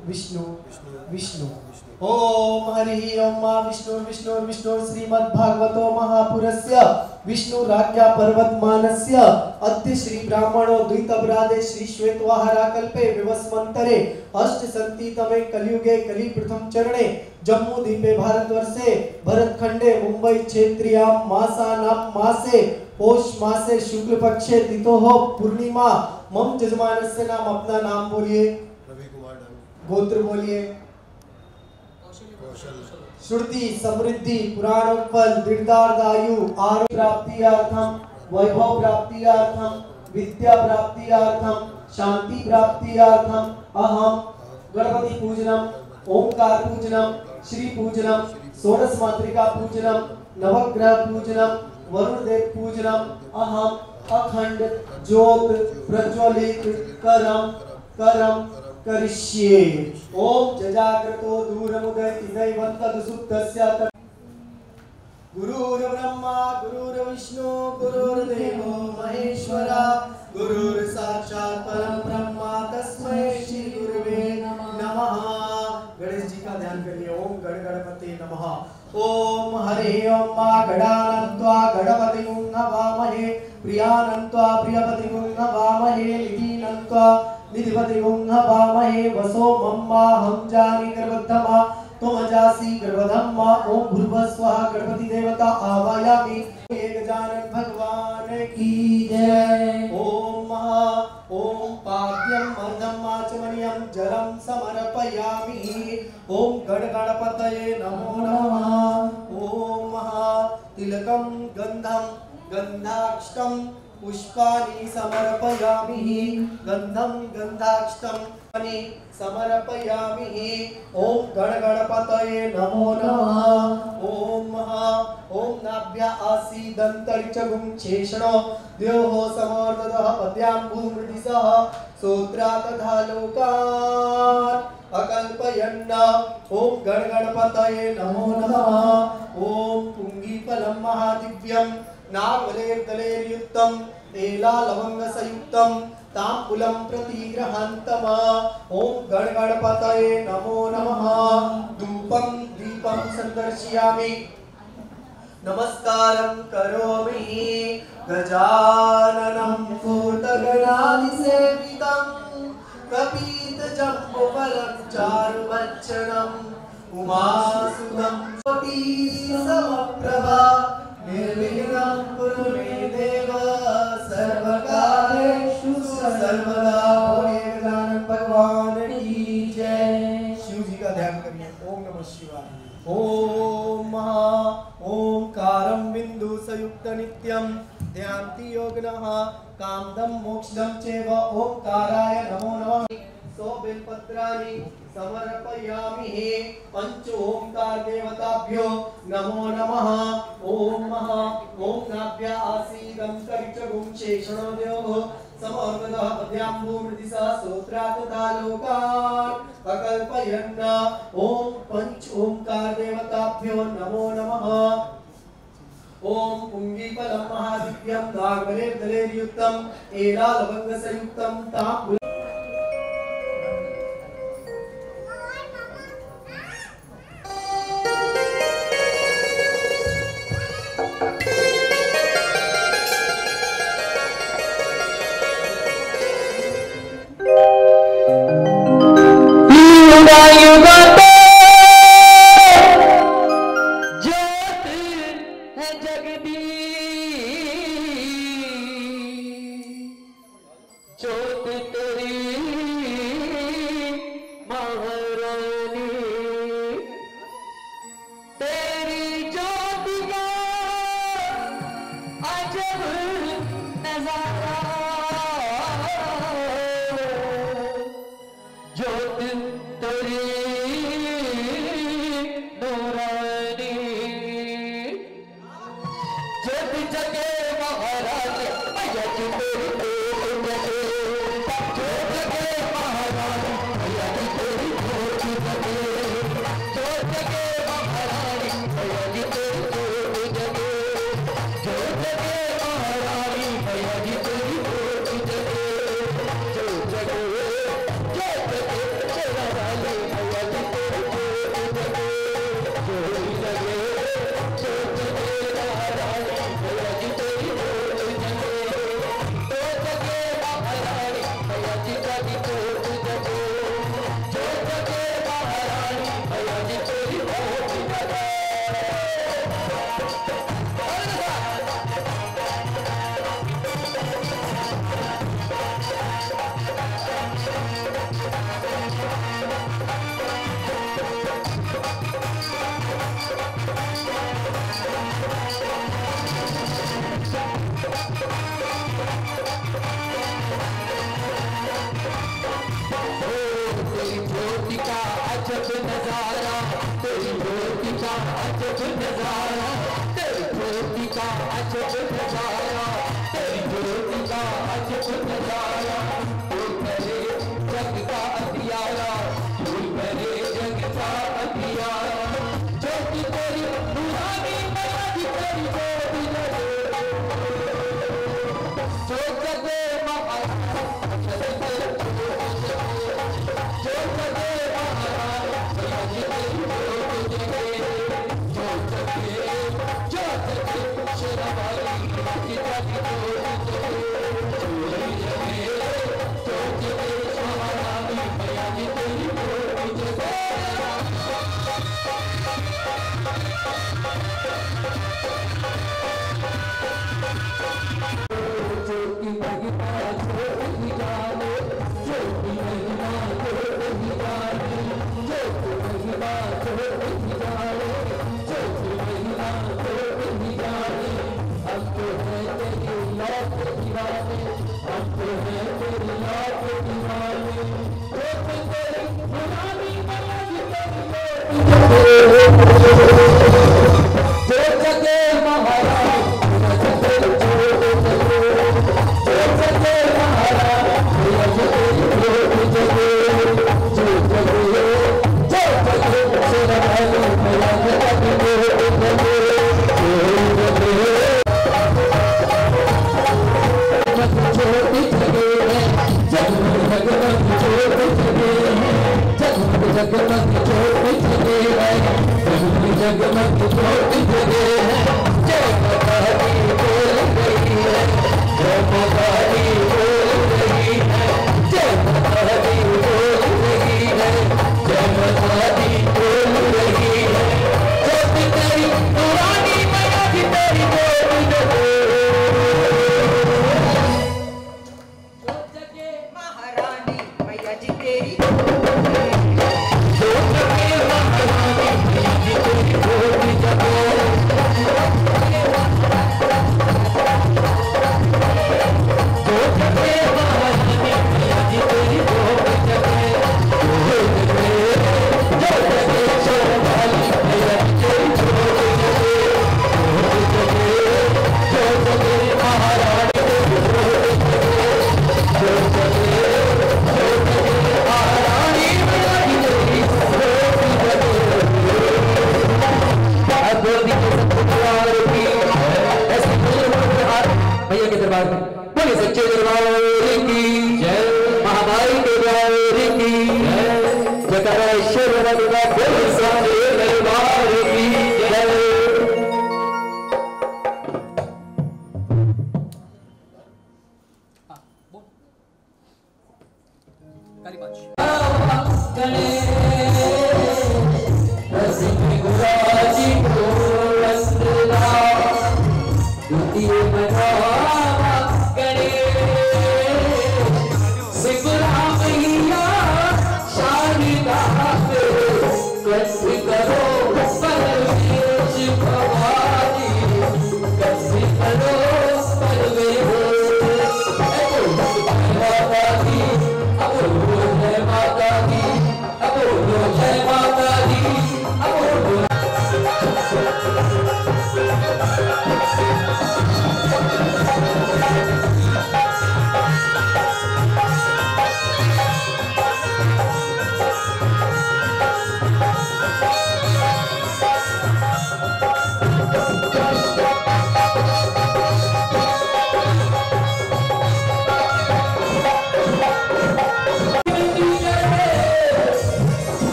विष्णु विष्णु ओम हरि ओम मा विष्णु विष्णु विष्णु श्रीमद्भागवतो महापुरस्य विष्णु राज्ञा पर्वतमानस्य अद्य श्री ब्राह्मणो द्वितब्रादे श्री श्वेतवाहरा कल्पे विवस्मन्तरे अष्टसन्तितमे कलियुगे कलि प्रथम चरणे जम्मू द्वीपे भारतवर्षे भरतखंडे मुंबई क्षेत्रीयां मासानां मासे पौष मासे शुक्ल पक्षे तिथोः पूर्णिमा मम जजमानस्य नाम अपना नाम बोलिए। गोत्र बोलिए। श्रुति समृद्धि पुराणोत्पल दीर्घार्धायु आरोग्य प्राप्तियार्थम वैभव प्राप्तियार्थम विद्या प्राप्तियार्थम शांति प्राप्तियार्थम अहम गणपति पूजनम ओंकार पूजनम श्री पूजनम षोडश मातृका पूजनम नवग्रह पूजनम वरुण देव पूजनम अहम अखंड ज्योत प्रज्वलित करम करम करिष्ये। ओम जजाग्रतो दूरमुदयति दैवन्तदुसुप्तस्य गुरुर्ब्रह्मा गुरुर्विष्णु गुरुर्देवो महेश्वरा गुरुर्साक्षात् परं ब्रह्मा तस्मै श्री गुरुवे नमः। गणेश जी का ध्यान करिए। ओम गण गणपते नमः। ओम हरे ओम मा गणानन्त्वा गणपतिं नमामहे प्रियानन्त्वा प्रियपतिं नमामहे निधीनन्त्वा निधिपतिं नमामहे वसो मम्मा हम जानी गर्भधमा तुमजासी गर्भधम्मा। ओम भूर्भुवस्वः गणपति देवता आवायामि। गजानन भगवान की जय। ओम महा ओम पाद्यम अर्धम आचमनीयम जलम समर्पयामि। ओम गण गणपतये नमो नमः। ओम महा तिलकम गंधम गंधाक्षतम पुष्पाणि समर्पयामि गंधम गंधाक्षतम समर्पयामि। ओम गण गणपतये नमो नमः। ओम महा ओम नाभ्या आसीदन्तरिक्षगुं शेषणो द्योः समर्ददः पद्याम्बुमृदिसः सोत्रा तथा लोकान् अकल्पयन्। ओम गण गणपतये नमो नमः। ओम पुंगीफलं महादिव्यं नागलेर्दलेर्युक्तं एलालवंगसयुक्तं ताम्बूलं प्रतिगृहान्तम। ओम गण गणपतये नमो नमः। धूपं दीपं संदर्शयामि नमस्कारं करोमि गजाननं भूतगणाधिसेवितं कपितजम्बुफलं चारुभक्षणम् उमासुतं कोटिसमप्रभा निर्विघ्नं कुरु मे देव सर्वकार्येषु सर्वदा। गजानन भगवान की जय। शिव जी का ध्यान करिए। ओम नमः शिवाय। ओम महा ओंकारं बिंदु संयुक्त नित्यं ध्यान्ति योगिनः कामदं मोक्षदं चैव ओंकाराय नमो नमः। सो बिल्पत्राणि समर्पयामि पंच ओंकार देवताभ्यो नमो नमः। ओम महा ओम नाभ्या आसीदन्तरिक्षगुं शेषणोद्योः समर्पदः पद्याम्बुमृदिसा सोत्रा तथा लोकान् अकल्पयन्। ओम पंच ओंकार देवताभ्यो नमो नमः। ओम पुंगीफलं महादिव्यं नागलेर्दलेर्युक्तं एलालवंगसयुक्तं ताम्बूलं अजब नजारा तेरी ज्योति का अजब नजारा तेरी ज्योति का अजब नजारा तेरी ज्योति का अजब नजारा कोई करे जग का अंधियारा कोई करे जग का अंधियारा ज्योति तेरी नूरानी मेरी तेरी ज्योति लगे जो जगे करो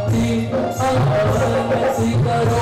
आरती करो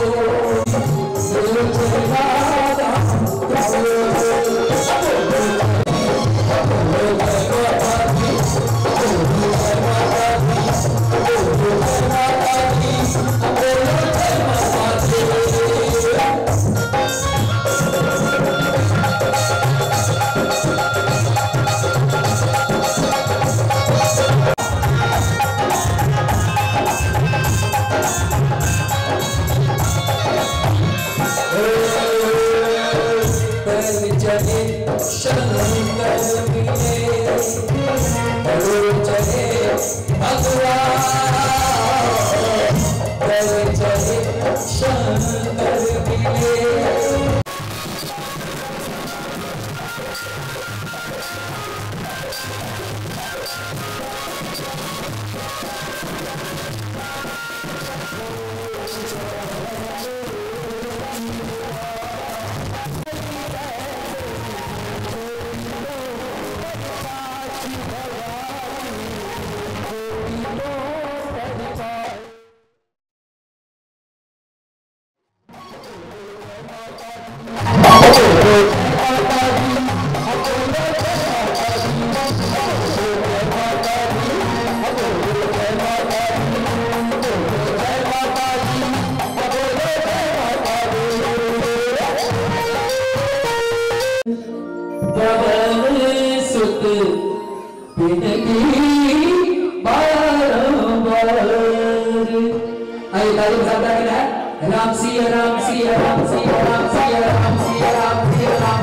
राम सिया राम सिया राम सिया राम सिया राम सिया राम सिया राम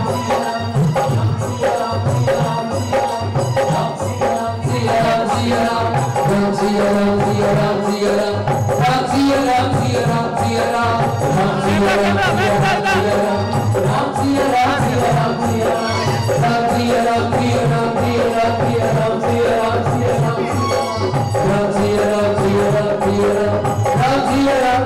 सिया राम सिया राम सिया राम सिया राम सिया राम सिया राम सिया राम सिया राम राम सिया राम सिया राम सिया राम राम सिया राम सिया राम सिया राम सिया राम सिया राम सिया राम सिया राम सिया राम सिया राम सिया राम सिया राम सिया राम राम सिया राम सिया राम सिया राम राम सिया राम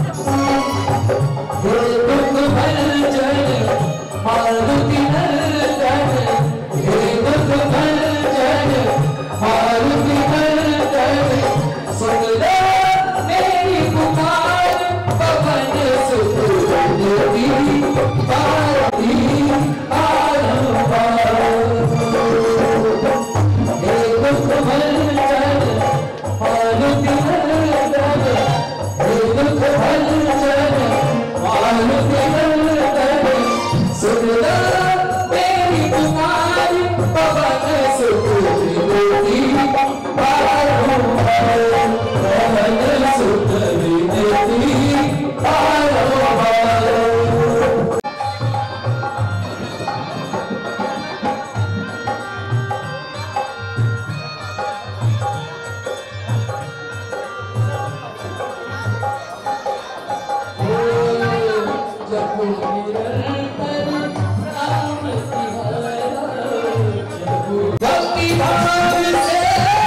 मारुति नंदन हे दुख भंजन मारुति नंदन सुन ले मेरी पुकार पवन सुत देवी पार्वती आरंभार हे दुख भंजन मारुति नंदन हे दुख भंजन मारुति सुनला मेरी पुकार पवन सुत देवी पारंबार पवन सुत देवी पारंबार भक्ति भाव से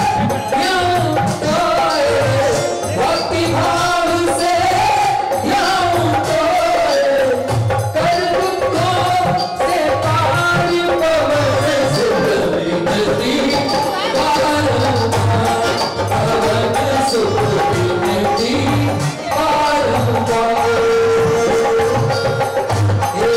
भक्ति भाव से कर दुखों से पार पवन सुत विनती पारंबार पवन सुत विनती पारंबार हे